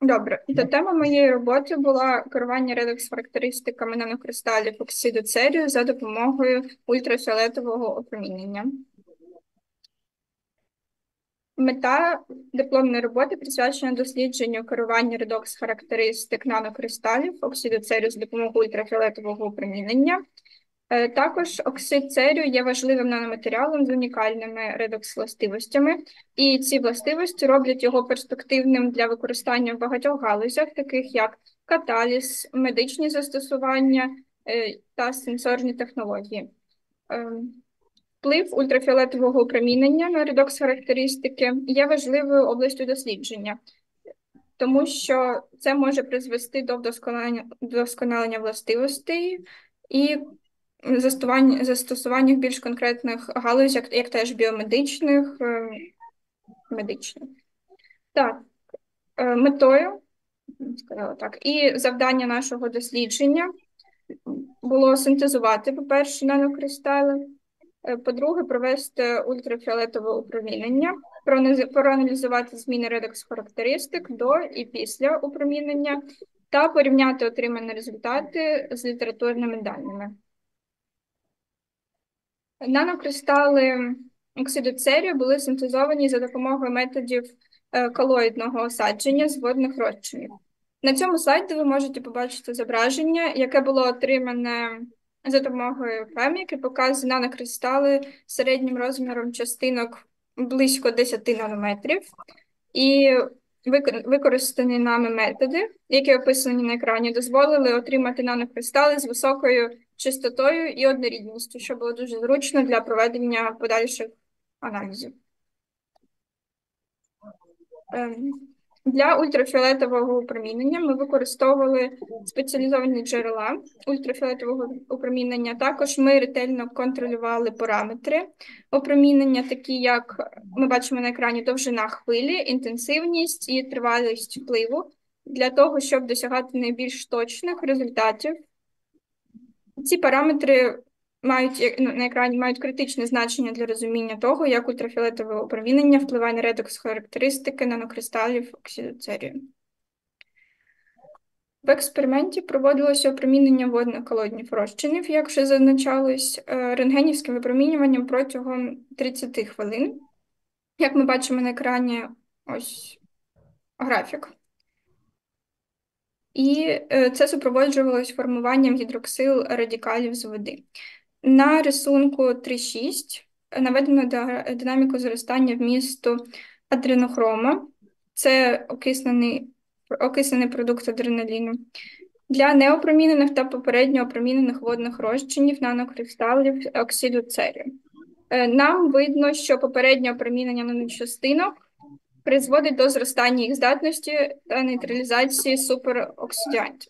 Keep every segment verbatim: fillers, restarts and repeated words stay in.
Добре, то тема моєї роботи була керування редокс-характеристиками нанокристалів оксиду церію за допомогою ультрафіолетового опромінення. Мета дипломної роботи присвячена дослідженню керування редокс-характеристик нанокристалів оксиду церію за допомогою ультрафіолетового опромінення. Е, Також оксид церію є важливим наноматеріалом з унікальними редокс-властивостями, і ці властивості роблять його перспективним для використання в багатьох галузях, таких як каталіз, медичні застосування е, та сенсорні технології. Е, Вплив ультрафіолетового опромінення на редокс-характеристики є важливою областю дослідження, тому що це може призвести до вдосконалення, вдосконалення властивостей і застосування, застосування в більш конкретних галузях, як, як теж біомедичних, е, медичних. Так, е, метою, сказала так, і завдання нашого дослідження було синтезувати, по-перше, нанокристали, е, по-друге, провести ультрафіолетове опромінення, проаналіз- проаналізувати зміни редокс-характеристик до і після опромінення та порівняти отримані результати з літературними даними. Нанокристали оксиду церію були синтезовані за допомогою методів е, колоїдного осадження з водних розчинів. На цьому слайді ви можете побачити зображення, яке було отримане за допомогою ФЕМ, яке показує нанокристали середнім розміром частинок близько десять нанометрів. І використані нами методи, які описані на екрані, дозволили отримати нанокристали з високою чистотою і однорідністю, що було дуже зручно для проведення подальших аналізів. Для ультрафіолетового опромінення ми використовували спеціалізовані джерела ультрафіолетового опромінення. Також ми ретельно контролювали параметри опромінення, такі як ми бачимо на екрані довжина хвилі, інтенсивність і тривалість впливу, для того, щоб досягати найбільш точних результатів. Ці параметри мають на екрані мають критичне значення для розуміння того, як ультрафіолетове опромінення впливає на редокс-характеристики нанокристалів оксиду церію. В експерименті проводилося опромінення водно-колодних розчинів, як вже зазначалось, рентгенівським випромінюванням протягом тридцять хвилин. Як ми бачимо на екрані, ось графік. І це супроводжувалось формуванням гідроксил радикалів з води. На рисунку три шість наведено динаміку зростання вмісту адренохрома. Це окислений, окислений продукт адреналіну. Для неопромінених та попередньо опромінених водних розчинів нанокристалів оксиду церію. Нам видно, що попереднє опромінення наночастинок призводить до зростання їх здатності та нейтралізації супероксидантів.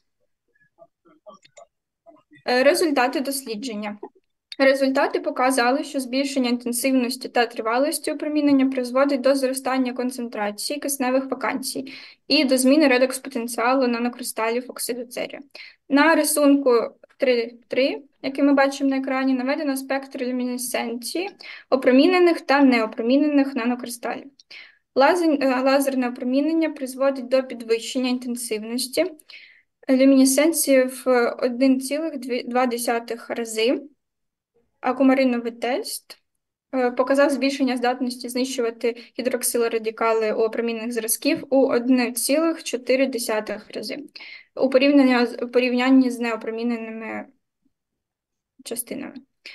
Результати дослідження. Результати показали, що збільшення інтенсивності та тривалості опромінення призводить до зростання концентрації кисневих вакансій і до зміни редокс-потенціалу нанокристалів оксиду церію. На рисунку три три, який ми бачимо на екрані, наведено спектр люмінесценції опромінених та неопромінених нанокристалів. Лазерне опромінення призводить до підвищення інтенсивності люмінесценції в один цілих два десятих рази. Акумариновий тест показав збільшення здатності знищувати гідроксилорадикали у опромінених зразків у один цілих чотири десятих рази у порівнянні, у порівнянні з неопроміненими частинами.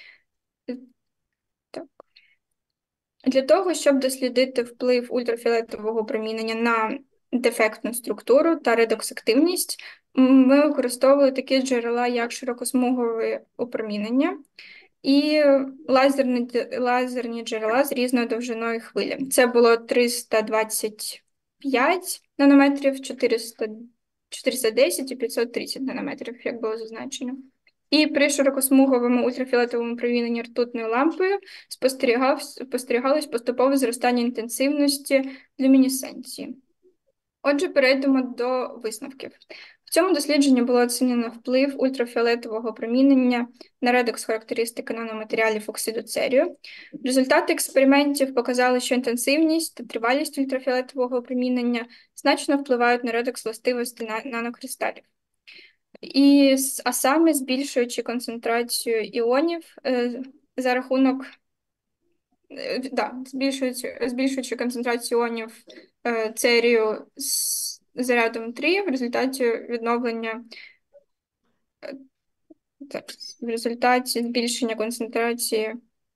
Так. Для того, щоб дослідити вплив ультрафіолетового опромінення на дефектну структуру та редоксактивність, ми використовували такі джерела, як широкосмугове опромінення і лазерні, лазерні джерела з різною довжиною хвилі. Це було триста двадцять п'ять нанометрів, чотириста, чотириста десять і п'ятсот тридцять нанометрів, як було зазначено. І при широкосмуговому ультрафіолетовому опроміненні ртутною лампою спостерігалось поступове зростання інтенсивності люмінесценції. Отже, перейдемо до висновків. В цьому дослідженні було оцінено вплив ультрафіолетового опромінення на редокс-характеристики наноматеріалів оксиду церію. Результати експериментів показали, що інтенсивність та тривалість ультрафіолетового опромінення значно впливають на редокс-властивості нанокристалів. І, а саме збільшуючи концентрацію іонів е, за рахунок е, да, збільшуючи, збільшуючи концентрацію іонів е, церію з зарядом три в результаті відновлення е, так, в результаті збільшення концентрації,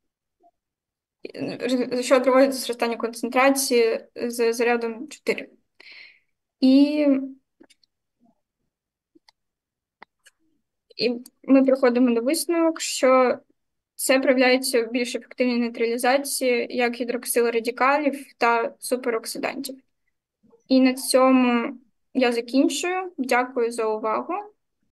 е, що приводить до зростання концентрації з зарядом чотири. І І ми приходимо до висновок, що це проявляється в більш ефективній нейтралізації як гідроксилрадикалів та супероксидантів. І на цьому я закінчую. Дякую за увагу.